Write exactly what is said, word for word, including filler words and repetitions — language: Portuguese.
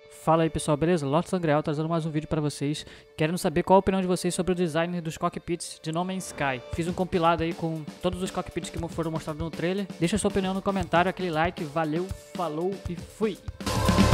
Fala aí pessoal, beleza? Lorde Sangreal trazendo mais um vídeo pra vocês, querendo saber qual a opinião de vocês sobre o design dos cockpits de No Man's Sky. Fiz um compilado aí com todos os cockpits que foram mostrados no trailer. Deixa sua opinião no comentário, aquele like, valeu, falou e fui!